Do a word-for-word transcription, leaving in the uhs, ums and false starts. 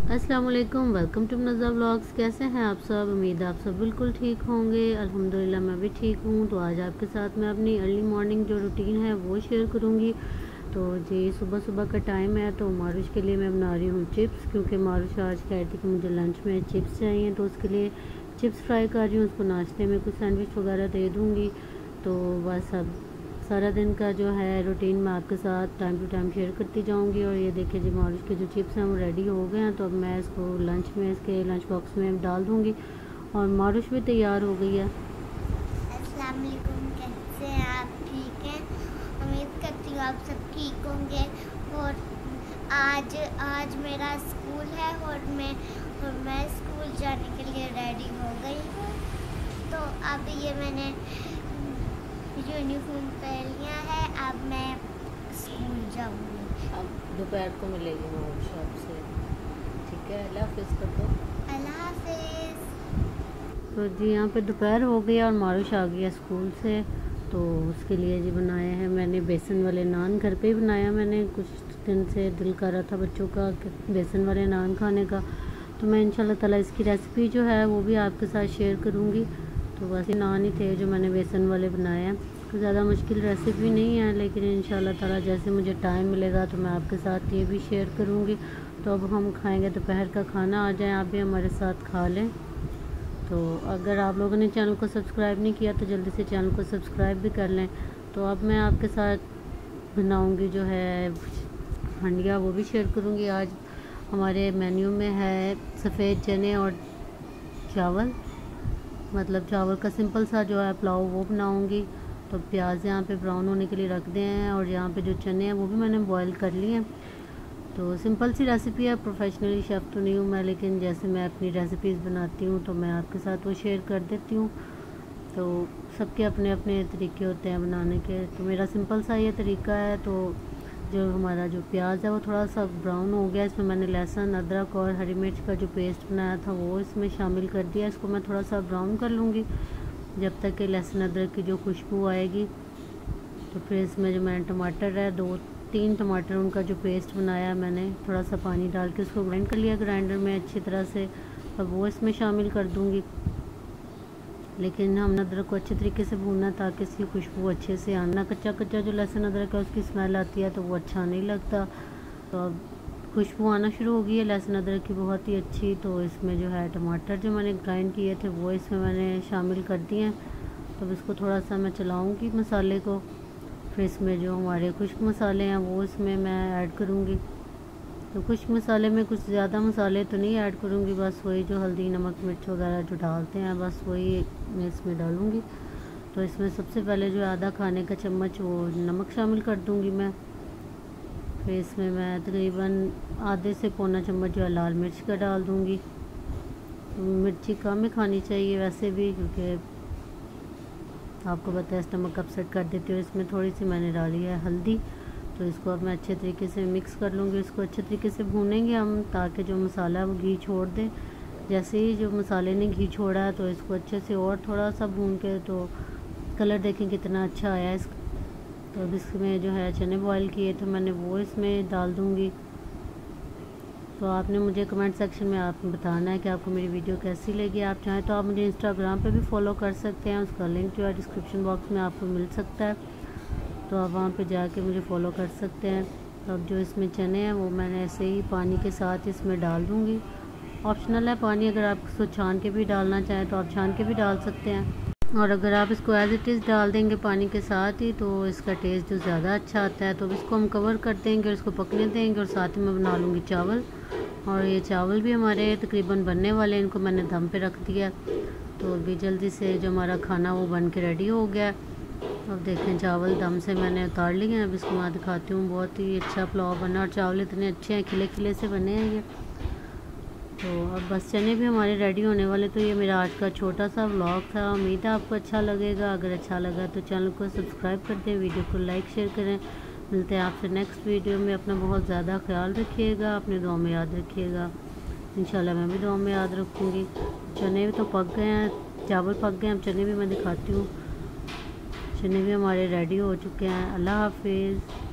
अस्सलाम वालेकुम, welcome to नज़ा vlogs. कैसे हैं आप सब? उम्मीद है आप सब बिल्कुल ठीक होंगे। अल्हम्दुलिल्लाह मैं भी ठीक हूँ। तो आज आपके साथ मैं अपनी अर्ली मॉर्निंग जो रूटीन है वो शेयर करूँगी। तो जी सुबह सुबह का टाइम है, तो मारुश के लिए मैं बना रही हूँ चिप्स, क्योंकि मारुश आज कह रही थी कि मुझे लंच में चिप्स चाहिए, तो उसके लिए चिप्स फ्राई कर रही हूँ। उसको नाश्ते में कुछ सैंडविच वगैरह दे दूँगी। तो बस अब सारा दिन का जो है रूटीन मैं आपके साथ टाइम टू टाइम शेयर करती जाऊंगी। और ये देखिए जी मारुश के जो चिप्स हैं वो रेडी हो गए हैं, तो अब मैं इसको लंच में इसके लंच बॉक्स में डाल दूंगी। और मारुश भी तैयार हो गई है। अस्सलाम वालेकुम, कैसे हैं आप? ठीक हैं? उम्मीद करती हूँ आप सब ठीक होंगे। और आज आज मेरा स्कूल है और मैं और मैं स्कूल जाने के लिए रेडी हो गई हूँ। तो अब ये मैंने यूनिफॉर्म पहन लिया है, अब मैं स्कूल जाऊँगी। अब दोपहर को मिलेगी मारुश आपसे, ठीक है? अल्लाह हाफिज़ कर दो। अल्लाह हाफिज़। तो जी यहाँ पे दोपहर हो गई और मारुश आ गई है स्कूल से। तो उसके लिए जी बनाए हैं मैंने बेसन वाले नान। घर पे ही बनाया मैंने, कुछ दिन से दिल कर रहा था बच्चों का बेसन वाले नान खाने का। तो मैं इंशाल्लाह ताला इसकी रेसिपी जो है वो भी आपके साथ शेयर करूँगी। तो बस ये नान ही थे जो मैंने बेसन वाले बनाए हैं। तो ज़्यादा मुश्किल रेसिपी नहीं है, लेकिन इंशाल्लाह ताला जैसे मुझे टाइम मिलेगा तो मैं आपके साथ ये भी शेयर करूँगी। तो अब हम खाएँगे दोपहर का खाना। आ जाएँ आप भी हमारे साथ खा लें। तो अगर आप लोगों ने चैनल को सब्सक्राइब नहीं किया तो जल्दी से चैनल को सब्सक्राइब भी कर लें। तो अब मैं आपके साथ बनाऊँगी जो है हंडिया, वो भी शेयर करूँगी। आज हमारे मेन्यू में है सफ़ेद चने और चावल, मतलब चावल का सिंपल सा जो है पुलाव वो बनाऊँगी। तो प्याज यहाँ पे ब्राउन होने के लिए रख दिए हैं, और यहाँ पे जो चने हैं वो भी मैंने बॉईल कर लिए हैं। तो सिंपल सी रेसिपी है, प्रोफेशनली शेफ़ तो नहीं हूँ मैं, लेकिन जैसे मैं अपनी रेसिपीज़ बनाती हूँ तो मैं आपके साथ वो शेयर कर देती हूँ। तो सबके अपने अपने तरीके होते हैं बनाने के, तो मेरा सिंपल सा ये तरीका है। तो जो हमारा जो प्याज है वो थोड़ा सा ब्राउन हो गया, इसमें मैंने लहसुन, अदरक और हरी मिर्च का जो पेस्ट बनाया था वो इसमें शामिल कर दिया। इसको मैं थोड़ा सा ब्राउन कर लूँगी जब तक कि लहसुन अदरक की जो खुशबू आएगी। तो फिर इसमें जो मैंने टमाटर है, दो तीन टमाटर, उनका जो पेस्ट बनाया मैंने थोड़ा सा पानी डाल के उसको ग्राइंड कर लिया ग्राइंडर में अच्छी तरह से। अब वो इसमें शामिल कर दूँगी, लेकिन हम अदरक को अच्छे तरीके से भूनना ताकि इसकी खुशबू अच्छे से आना। कच्चा कच्चा जो लहसुन अदरक है उसकी स्मेल आती है तो वो अच्छा नहीं लगता। तो अब खुशबू आना शुरू हो गई है लहसुन अदरक की बहुत ही अच्छी। तो इसमें जो है टमाटर जो मैंने ग्राइंड किए थे वो इसमें मैंने शामिल कर दिए हैं। तो अब इसको थोड़ा सा मैं चलाऊँगी मसाले को। फिर इसमें जो हमारे खुश्क मसाले हैं वो इसमें मैं ऐड करूँगी। तो खुश्क मसाले में कुछ ज़्यादा मसाले तो नहीं ऐड करूँगी, बस वही जो हल्दी नमक मिर्च वगैरह जो डालते हैं बस वही मैं इसमें डालूँगी। तो इसमें सबसे पहले जो आधा खाने का चम्मच वो नमक शामिल कर दूँगी मैं। फिर इसमें मैं तकरीबन आधे से पौना चम्मच जो है लाल मिर्च का डाल दूँगी। तो मिर्ची कम ही खानी चाहिए वैसे भी, क्योंकि आपको पता है स्टमक अपसेट कर देती है। इसमें थोड़ी सी मैंने डाली है हल्दी। तो इसको अब मैं अच्छे तरीके से मिक्स कर लूँगी। इसको अच्छे तरीके से भूनेंगे हम ताकि जो मसाला है वो घी छोड़ दे। जैसे ही जो मसाले ने घी छोड़ा है तो इसको अच्छे से और थोड़ा सा भून के, तो कलर देखें कितना अच्छा आया है इस। तो अब इसमें जो है चने बॉयल किए थे मैंने वो इसमें डाल दूँगी। तो आपने मुझे कमेंट सेक्शन में आपने बताना है कि आपको मेरी वीडियो कैसी लगी। आप चाहें तो आप मुझे इंस्टाग्राम पे भी फॉलो कर सकते हैं, उसका लिंक जो है डिस्क्रिप्शन बॉक्स में आपको मिल सकता है। तो आप वहाँ पे जाके मुझे फॉलो कर सकते हैं। तो अब जो इसमें चने हैं वो मैंने ऐसे ही पानी के साथ इसमें डाल दूँगी। ऑप्शनल है पानी, अगर आप इसको छान के भी डालना चाहें तो आप छान के भी डाल सकते हैं, और अगर आप इसको एज़ इट इज़ डाल देंगे पानी के साथ ही तो इसका टेस्ट जो ज़्यादा अच्छा आता है। तो इसको हम कवर कर देंगे और इसको पकने देंगे, और साथ ही मैं बना लूँगी चावल। और ये चावल भी हमारे तकरीबन बनने वाले हैं, इनको मैंने दम पे रख दिया। तो अभी जल्दी से जो हमारा खाना वो बन के रेडी हो गया। अब देखें चावल दम से मैंने उतार लिए हैं। अब इसको मैं दिखाती हूँ, बहुत ही अच्छा पुलाव बना और चावल इतने अच्छे हैं, खिले खिले से बने हैं ये। तो अब बस चने भी हमारे रेडी होने वाले। तो ये मेरा आज का छोटा सा व्लॉग था, उम्मीद है आपको अच्छा लगेगा। अगर अच्छा लगा तो चैनल को सब्सक्राइब कर दें, वीडियो को लाइक शेयर करें। मिलते हैं आपसे नेक्स्ट वीडियो में। अपना बहुत ज़्यादा ख्याल रखिएगा, अपने दुआ में याद रखिएगा। इंशाल्लाह मैं भी दुआ में याद रखूँगी। चने भी तो पक गए हैं, चावल पक गए हैं, अब चने भी मैं दिखाती हूँ। चने भी हमारे रेडी हो चुके हैं। अल्लाह हाफिज़।